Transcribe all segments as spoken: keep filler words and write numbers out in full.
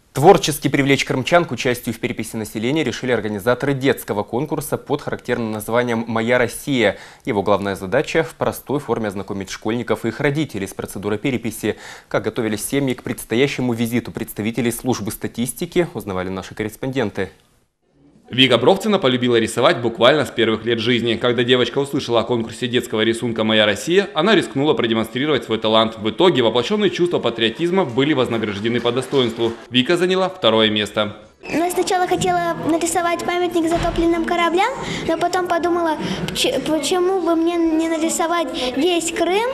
Творчески привлечь крымчан к участию в переписи населения решили организаторы детского конкурса под характерным названием «Моя Россия». Его главная задача – в простой форме ознакомить школьников и их родителей с процедурой переписи. Как готовились семьи к предстоящему визиту представителей службы статистики, узнавали наши корреспонденты. Вика Бровцина полюбила рисовать буквально с первых лет жизни. Когда девочка услышала о конкурсе детского рисунка «Моя Россия», она рискнула продемонстрировать свой талант. В итоге воплощенные чувства патриотизма были вознаграждены по достоинству. Вика заняла второе место. Ну, я сначала хотела нарисовать памятник затопленным кораблям, но потом подумала, почему бы мне не нарисовать весь Крым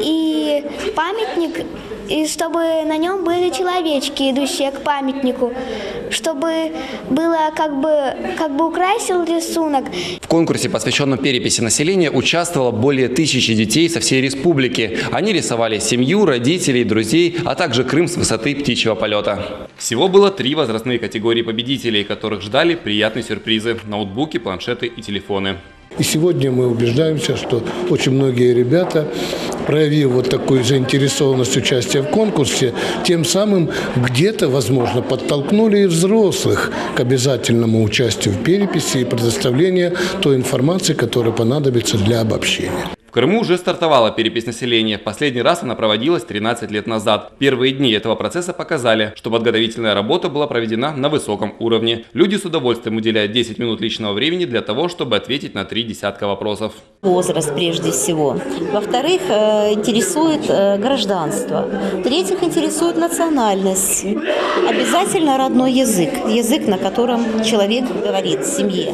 и памятник, и чтобы на нем были человечки, идущие к памятнику, чтобы было как бы, как бы украсил рисунок. В конкурсе, посвященном переписи населения, участвовало более тысячи детей со всей республики. Они рисовали семью, родителей, друзей, а также Крым с высоты птичьего полета. Всего было три возрастные категории победителей, которых ждали приятные сюрпризы – ноутбуки, планшеты и телефоны. И сегодня мы убеждаемся, что очень многие ребята, проявив вот такую заинтересованность участия в конкурсе, тем самым где-то, возможно, подтолкнули и взрослых к обязательному участию в переписи и предоставлению той информации, которая понадобится для обобщения. В Крыму уже стартовала перепись населения. Последний раз она проводилась тринадцать лет назад. Первые дни этого процесса показали, что подготовительная работа была проведена на высоком уровне. Люди с удовольствием уделяют десять минут личного времени для того, чтобы ответить на три десятка вопросов. Возраст прежде всего. Во-вторых, интересует гражданство. В-третьих, интересует национальность. Обязательно родной язык. Язык, на котором человек говорит в семье.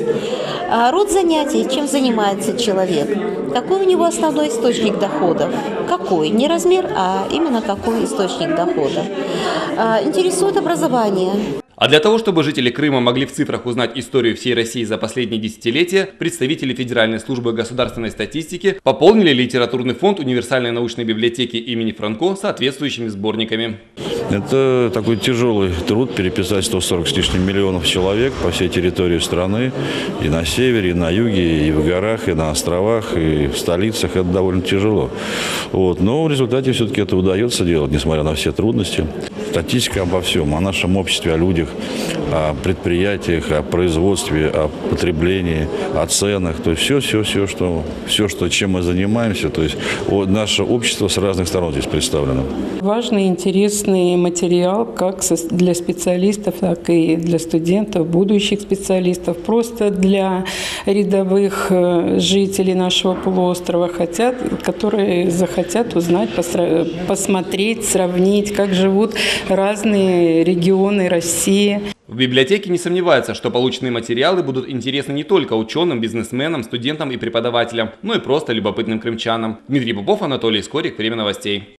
Род занятий, чем занимается человек. Какой у него основной источник доходов? Какой? Не размер, а именно какой источник дохода. Интересует образование. А для того, чтобы жители Крыма могли в цифрах узнать историю всей России за последние десятилетия, представители Федеральной службы государственной статистики пополнили литературный фонд универсальной научной библиотеки имени Франко соответствующими сборниками. Это такой тяжелый труд переписать сто сорок с лишним миллионов человек по всей территории страны. И на севере, и на юге, и в горах, и на островах, и в столицах. Это довольно тяжело. Вот. Но в результате все-таки это удается делать, несмотря на все трудности. Статистика обо всем, о нашем обществе, о людях, о предприятиях, о производстве, о потреблении, о ценах. То есть все, все, все, что, все, что, чем мы занимаемся. То есть наше общество с разных сторон здесь представлено. Важный, интересный материал как для специалистов, так и для студентов, будущих специалистов, просто для рядовых жителей нашего полуострова, хотят, которые захотят узнать, посмотреть, сравнить, как живут разные регионы России. В библиотеке не сомневаются, что полученные материалы будут интересны не только ученым, бизнесменам, студентам и преподавателям, но и просто любопытным крымчанам. Дмитрий Попов, Анатолий Скорик, Время новостей.